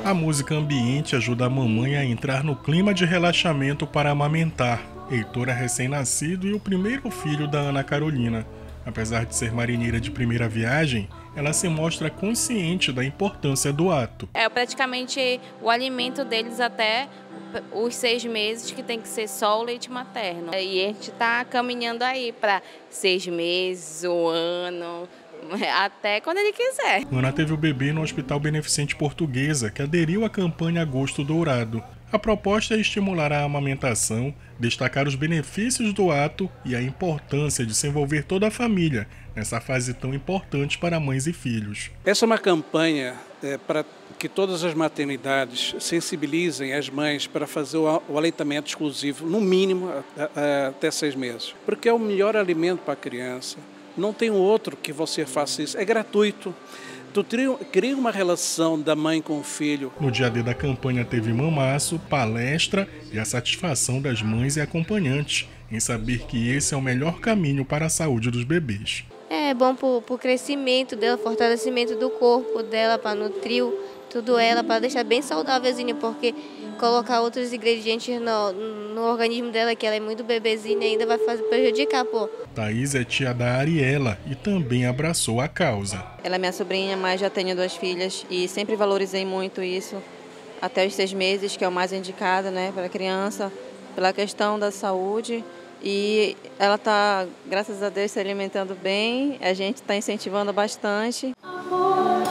A música ambiente ajuda a mamãe a entrar no clima de relaxamento para amamentar. Heitor é recém-nascido e o primeiro filho da Ana Carolina. Apesar de ser marinheira de primeira viagem, ela se mostra consciente da importância do ato. É praticamente o alimento deles até os 6 meses, que tem que ser só o leite materno. E a gente está caminhando aí para 6 meses, 1 ano, até quando ele quiser. Ana teve o bebê no Hospital Beneficente Portuguesa, que aderiu à campanha Agosto Dourado. A proposta é estimular a amamentação, destacar os benefícios do ato e a importância de se envolver toda a família nessa fase tão importante para mães e filhos. Essa é uma campanha para que todas as maternidades sensibilizem as mães para fazer o aleitamento exclusivo, no mínimo até 6 meses, porque é o melhor alimento para a criança. Não tem outro que você faça isso, é gratuito. Tu cria uma relação da mãe com o filho. No dia D da campanha teve mamaço, palestra e a satisfação das mães e acompanhantes em saber que esse é o melhor caminho para a saúde dos bebês. É bom para o crescimento dela, fortalecimento do corpo dela, para nutrir tudo ela, para deixar bem saudávelzinha, porque colocar outros ingredientes no organismo dela, que ela é muito bebezinha, ainda vai prejudicar, pô. Thaís é tia da Ariela e também abraçou a causa. Ela é minha sobrinha, mas já tenho 2 filhas e sempre valorizei muito isso, até os 6 meses, que é o mais indicado, né, para a criança, pela questão da saúde. E ela está, graças a Deus, se alimentando bem, a gente está incentivando bastante.